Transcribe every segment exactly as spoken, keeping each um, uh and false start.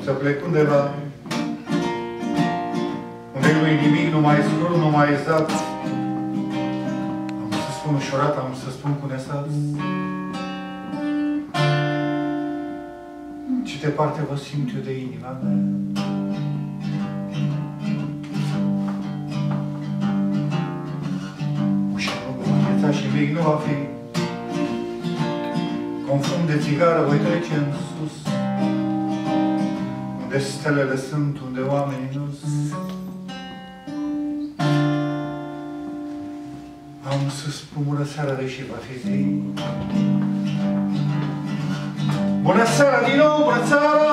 să plec undeva unde nu-i nimic, nu mai scru, nu mai zat. Am să spun ușurat, am să spun cu nesat. Ce departe vă simt eu de inima mea. Ușa nu va îngheța și mic nu va fi. Confund de țigară voi trece în sus, unde stelele sunt, unde oamenii nu sunt. Am să spun bună seara, deși va fi zi. Bună seara din nou, bună seara!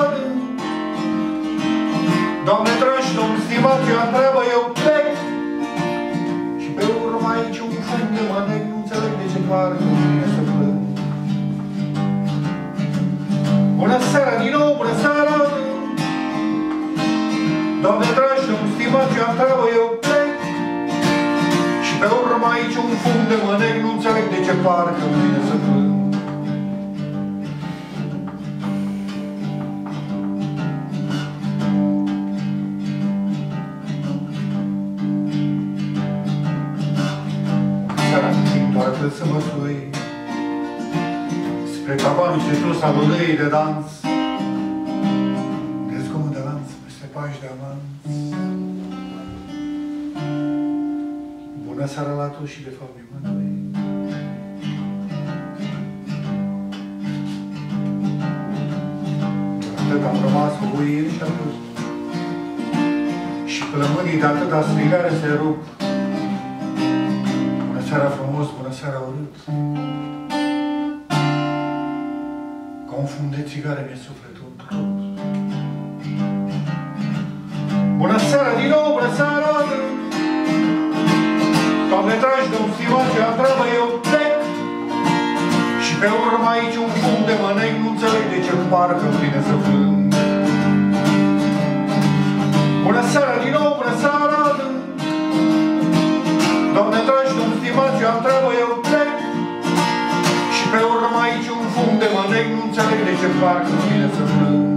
Doamne dragi, domn stimat, eu am treabă, eu plec. Și pe urmă aici un fund de mănec, nu înțeleg de ce parcă vine să plâng. Bună seara din nou, bună seara! Doamne dragi, domn stimat, eu am treabă, eu plec. Și pe urmă aici un fund de mănec, nu înțeleg de ce parcă vine să plâng. Să mă sui spre cabanul ce sus al ulei de dans, de zgomot de lanț peste pași de amanți. Bună seara la toți și de fapt nimănui. Atât am rămas cu uiri și atât, și plămânii de atâta strigare se rup. Bună seara frumos, bună seara urât. Confund de țigare mi-e sufletul crud. Bună seara din nou, bună seara! Doamne dragi, domn stimat, eu am treabă, eu plec. Și pe urmă aici un fund de mănec, nu înțeleg de ce parcă-mi vine să plâng. Bună seara din nou, bună seara! Doamne dragi, domn stimat, eu am treabă, eu plec. Și pe urmă aici un fund de mănec, nu înțeleg de ce parcă-mi vine să plâng.